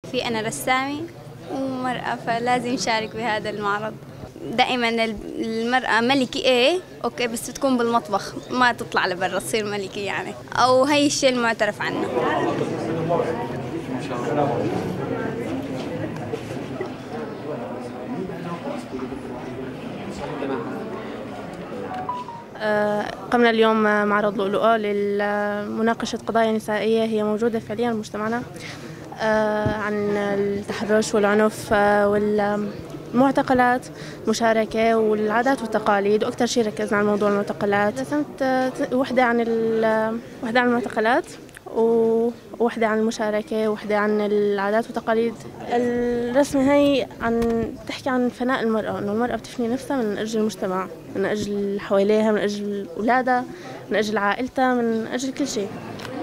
في أنا رسامة ومرأة فلازم نشارك بهذا المعرض. دائما المرأة ملكة أوكي بس تكون بالمطبخ ما تطلع لبرا تصير ملكة يعني، أو هي الشيء المعترف عنه. قمنا اليوم معرض لؤلؤة لمناقشة قضايا نسائية هي موجودة فعليا في مجتمعنا، عن التحرش والعنف والمعتقلات، مشاركة والعادات والتقاليد، وأكثر شيء ركزنا على موضوع المعتقلات. رسمت وحدة عن المعتقلات ووحدة عن المشاركة ووحدة عن العادات والتقاليد. الرسمة هي تحكي عن فناء المرأة، إنه المرأة بتفني نفسها من أجل المجتمع، من أجل اللي حواليها، من أجل أولادها، من أجل عائلتها، من أجل كل شيء.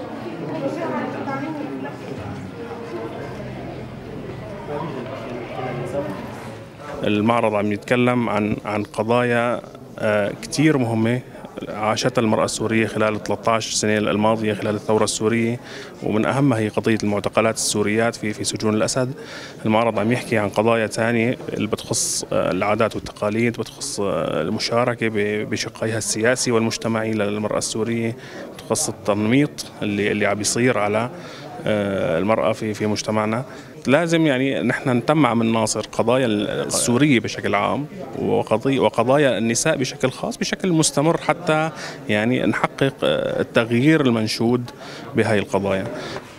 المعرض عم يتكلم عن قضايا كتير مهمة عاشتها المرأة السورية خلال 13 سنة الماضية خلال الثورة السورية، ومن أهمها هي قضية المعتقلات السوريات في سجون الأسد. المعرض عم يحكي عن قضايا تانية اللي بتخص العادات والتقاليد، بتخص المشاركة بشقيها السياسي والمجتمعي للمرأة السورية، بتخص التنميط اللي عم يصير على المرأة في مجتمعنا. لازم يعني نحن نتمع من ناصر قضايا السورية بشكل عام وقضايا النساء بشكل خاص بشكل مستمر، حتى يعني نحقق التغيير المنشود بهاي القضايا.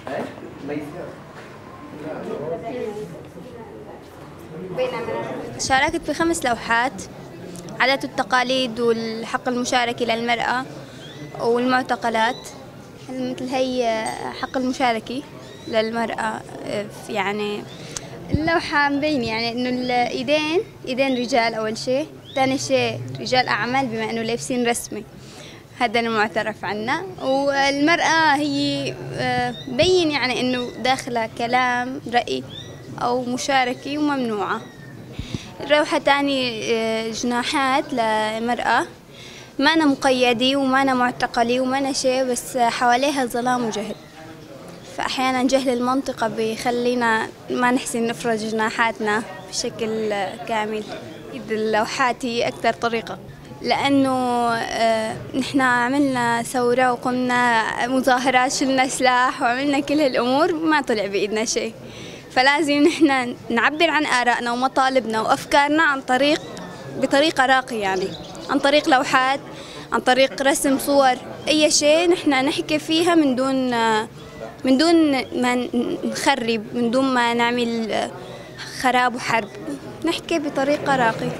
شاركت ب5 لوحات: عادات التقاليد والحق المشاركة للمرأة والمعتقلات. مثل هي حق المشاركة للمرأة، يعني اللوحة مبين يعني إنه إيدين رجال أول شيء، ثاني شيء رجال أعمال بما إنه لابسين رسمي، هذا المعترف عنه. والمرأة هي بين يعني إنه داخلة كلام رأي أو مشاركة وممنوعة. اللوحة تاني جناحات لمرأة، ما أنا مقيدة وما أنا معتقلة وما أنا شيء، بس حواليها ظلام وجهل، فأحيانا جهل المنطقة بيخلينا ما نحسن نفرج جناحاتنا بشكل كامل. اللوحات هي أكثر طريقة، لأنه نحن عملنا ثورة وقمنا مظاهرات، شلنا سلاح وعملنا كل هالأمور، ما طلع بإيدنا شيء. فلازم نحن نعبر عن آرائنا ومطالبنا وأفكارنا بطريقة راقية، يعني عن طريق لوحات، عن طريق رسم صور، أي شيء نحن نحكي فيها من دون ما نخرب، من دون ما نعمل خراب وحرب، نحكي بطريقة راقية.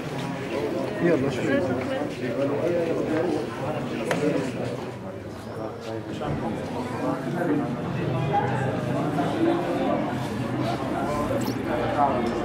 يلا